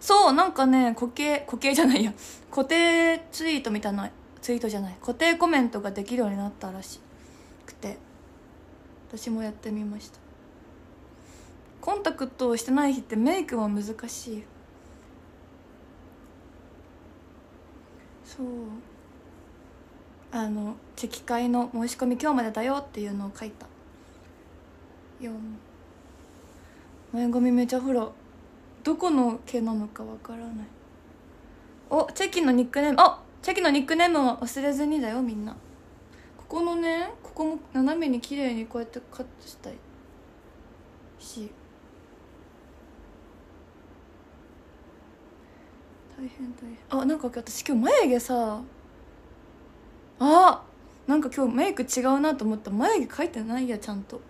そうなんかね、固形じゃないや、固定ツイートみたいな、ツイートじゃない、固定コメントができるようになったらしくて、私もやってみました。コンタクトをしてない日ってメイクも難しい。そう、チェキ会の申し込み今日までだよっていうのを書いたよ。前髪めちゃほらどこの毛なのかわからない。お、チェキのニックネーム、チェキのニックネームは忘れずにだよみんな。ここのね、ここも斜めに綺麗にこうやってカットしたいし、大変。なんか私今日眉毛さ、なんか今日メイク違うなと思った。眉毛描いてないやちゃんと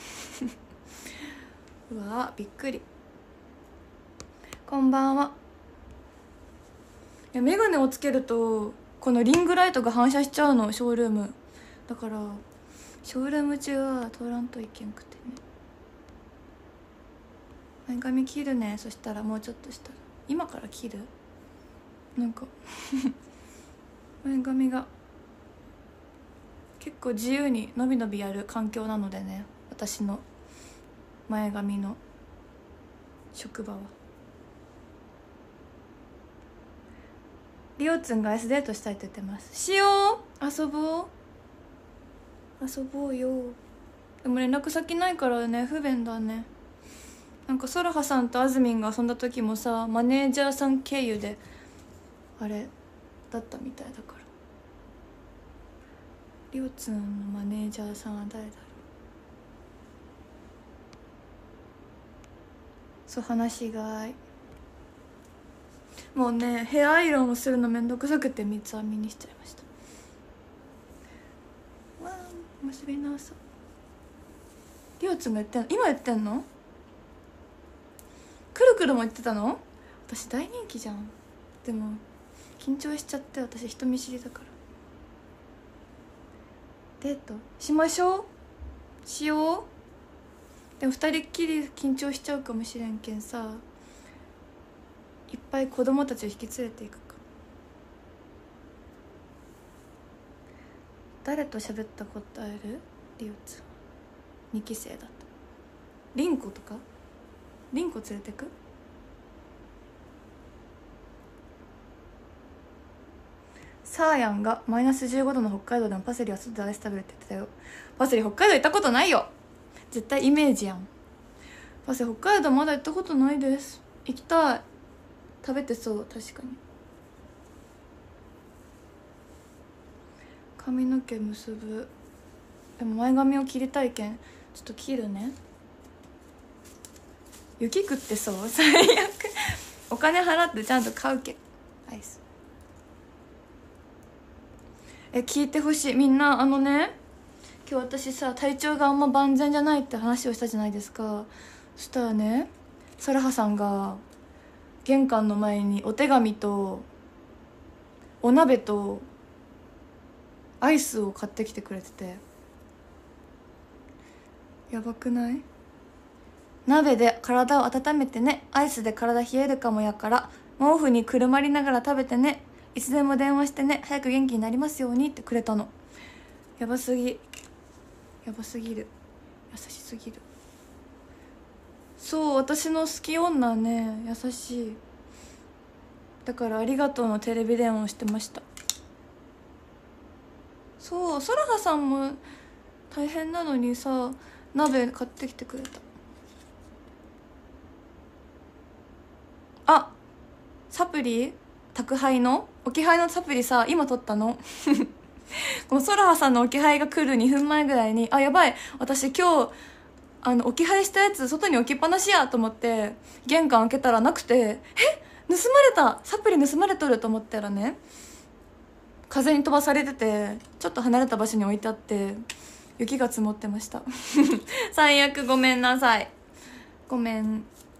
うわびっくり。こんばんは。いや眼鏡をつけるとこのリングライトが反射しちゃうの、ショールームだから。ショールーム中は通らんといけんくてね。前髪切るね。そしたらもうちょっとしたら、今から切るなんか前髪が結構自由にのびのびやる環境なのでね、私の前髪の職場は。リオツンが S デートしたいと言ってます。しよう、遊ぼうよ。でも連絡先ないからね、不便だね。なんかソラハさんとあずみんが遊んだ時もさ、マネージャーさん経由であれだったみたいだから。リオツンのマネージャーさんは誰だろう。そう、話しがい。もうね、ヘアアイロンをするのめんどくさくて三つ編みにしちゃいました。わー、結び直そう。リオツンが言ってんの？今言ってんの？くるくるも言ってたの？私大人気じゃん。でも緊張しちゃって、私人見知りだから。デートしましょう。しよう。でも二人っきり緊張しちゃうかもしれんけんさ、いっぱい子供たちを引き連れていくか。誰と喋ったことある？リオツ2期生だとリンコとか。リンコ連れてく？サーヤンがマイナス15度の北海道でもパセリは外でアイス食べるって言ってたよ。パセリ北海道行ったことないよ。絶対イメージやん。パセリ北海道まだ行ったことないです。行きたい。食べてそう。確かに。髪の毛結ぶ。でも前髪を切りたいけんちょっと切るね。雪食ってそう。最悪。お金払ってちゃんと買うけんアイス。聞いてほしいみんな。今日私さ、体調があんま万全じゃないって話をしたじゃないですか。そしたらね、サラハさんが玄関の前にお手紙とお鍋とアイスを買ってきてくれてて、やばくない？鍋で体を温めてね、アイスで体冷えるかもやから毛布にくるまりながら食べてね、いつでも電話してね、早く元気になりますようにってくれたの。やばすぎ、やばすぎる、優しすぎる。そう、私の好き女ね、優しい。だからありがとうのテレビ電話をしてました。そう、ソラハさんも大変なのにさ、鍋買ってきてくれた。サプリ宅配の置き配のサプリさ、今取ったのこのソラハさんの置き配が来る2分前ぐらいに、やばい、私今日置き配したやつ外に置きっぱなしやと思って玄関開けたらなくて、盗まれた、サプリ盗まれとると思ったらね、風に飛ばされててちょっと離れた場所に置いてあって雪が積もってました最悪、ごめんなさい。ごめん。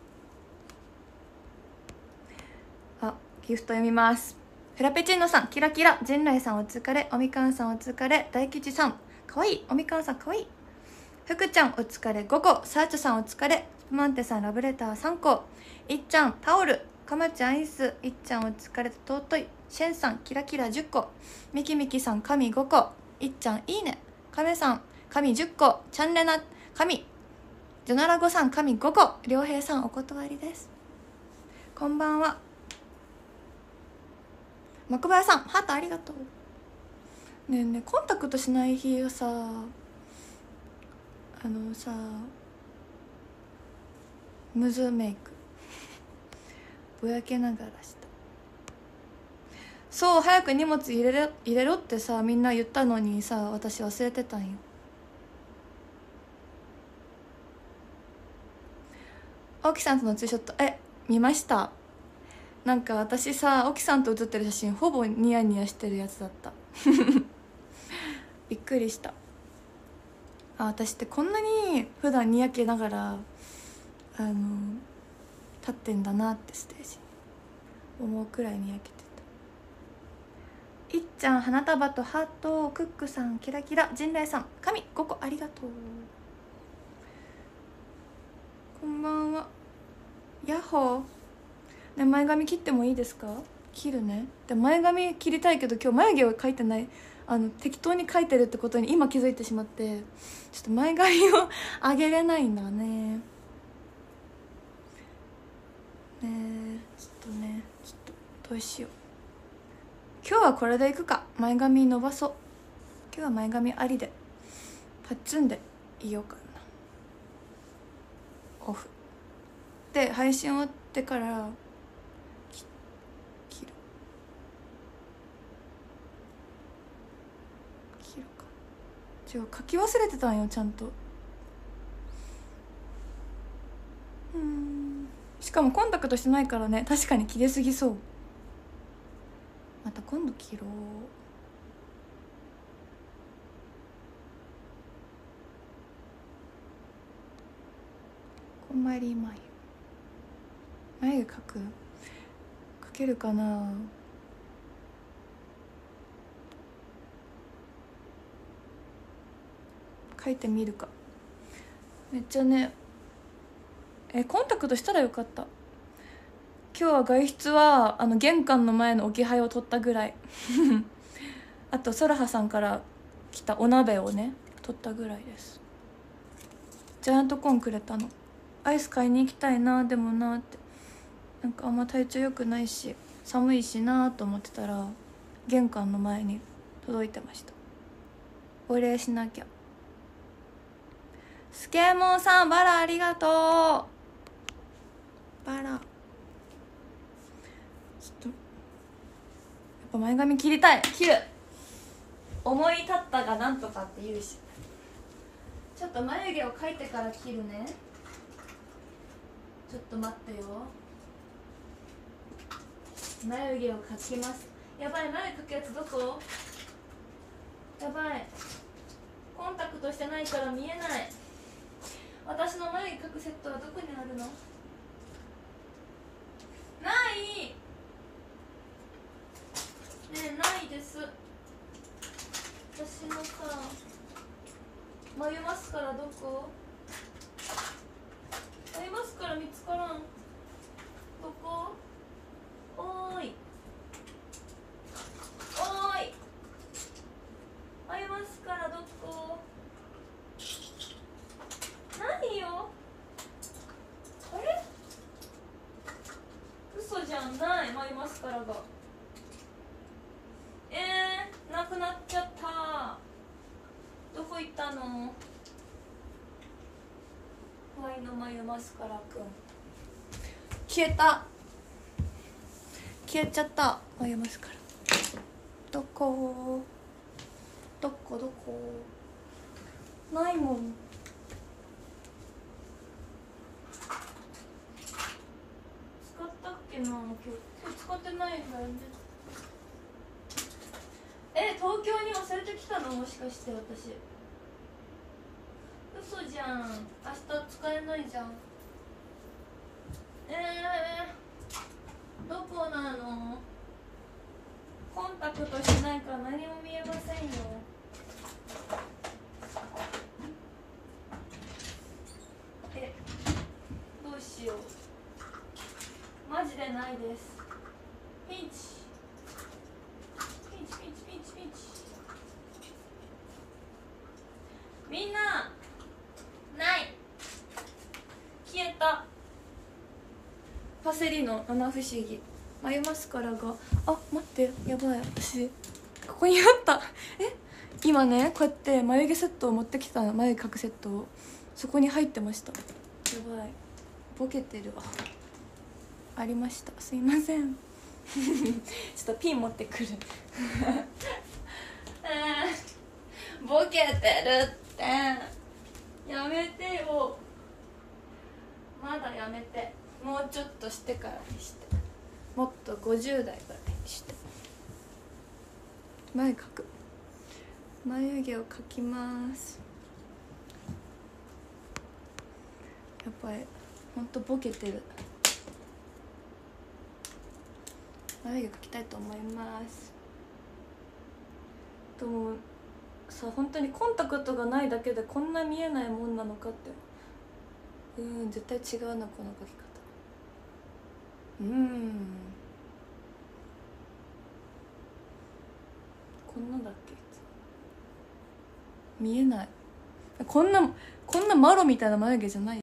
ギフト読みます。フラペチーノさん、キラキラ。陣内さんお疲れ。おみかんさんお疲れ。大吉さんかわいい。おみかんさんかわいい。福ちゃんお疲れ5個。サーチュさんお疲れ。スプマンテさんラブレター3個。いっちゃんタオル。 かまちゃんアイス、いっちゃんお疲れと尊い、シェンさんキラキラ10個、ミキミキさん神5個、いっちゃんいいね、カメさん神10個、チャンレナ神、ジョナラゴさん神5個、りょうへいさんお断りです。こんばんは。幕林さんハートありがとう。ねえねえ、コンタクトしない日はさ、ムズメイクぼやけながらした。そう、早く荷物入れろってさ、みんな言ったのにさ、私忘れてたんよ。青木さんとのツーショット見ました。なんか私さ、青木さんと写ってる写真ほぼニヤニヤしてるやつだったびっくりした。私ってこんなに普段にやけながら立ってんだなってステージ思うくらいにやけてた。いっちゃん花束とハート、クックさんキラキラ、陣内さん神5個ありがとう。こんばんは。ヤッホー、ね、前髪切ってもいいですか？切るね。で前髪切りたいけど今日眉毛を描いてない、適当に描いてるってことに今気づいてしまって、ちょっと前髪を上げれないんだね。ちょっとどうしよう。今日はこれでいくか。前髪伸ばそう。今日は前髪ありでパッツンでいようかな。オフで配信終わってから切るか。書き忘れてたんよちゃんと。しかもコンタクトしてないからね、確かに切れすぎそう。また今度切ろう。こんまり眉毛描けるかな。描いてみるか。めっちゃね、コンタクトしたらよかった。今日は外出は玄関の前の置き配を取ったぐらいあとソラハさんから来たお鍋をね取ったぐらいです。ジャイアントコーンくれたの。アイス買いに行きたいな、でもなって、なんかあんま体調良くないし寒いしなと思ってたら玄関の前に届いてました。お礼しなきゃ。スケーモンさんバラありがとう。バラちょっとやっぱ前髪切りたい。切る。思い立ったがなんとかって言うし。ちょっと眉毛を描いてから切るね。ちょっと待ってよ。眉毛を描きます。やばい、眉毛描くやつどこ？やばい、コンタクトしてないから見えない。私の眉毛描くセットはどこにあるの？ない。ねえ、ないです。私のさ、眉マスカラどこ？眉マスカラ見つからん。どこ？おーいおーい、眉マスカラどこ？何よ、あれ？嘘じゃん、ない眉マスカラが。なくなっちゃった。どこ行ったの？ワイの眉マスカラくん消えた。消えちゃった。眉マスカラどこないもん。使ったっけな。今日使ってないんだよね。東京に忘れてきたの？もしかして私。嘘じゃん。明日使えないじゃん。どこなの？コンタクトしないから何も見えませんよ。どうしよう。マジジでないです。ピンチピンチピンチピンチピンチピンチ。みんなない消えた。パセリの七不思議眉マスカラが、あ、待って、やばい、私ここにあった。今ねこうやって眉毛セットを持ってきたの、眉毛描くセットを、そこに入ってました。やばい、ボケてるわ。ありました、すいませんちょっとピン持ってくるボケてるってやめてよ。まだやめて、もうちょっとしてからにして、もっと50代ぐらいにして。眉描く、眉毛を描きます。やっぱりほんとボケてる。眉毛描きたいと思います。でもさ、本当にコンタクトがないだけでこんな見えないもんなのかって。絶対違うな、この描き方。こんなだっけ。見えない。こんなマロみたいな眉毛じゃない。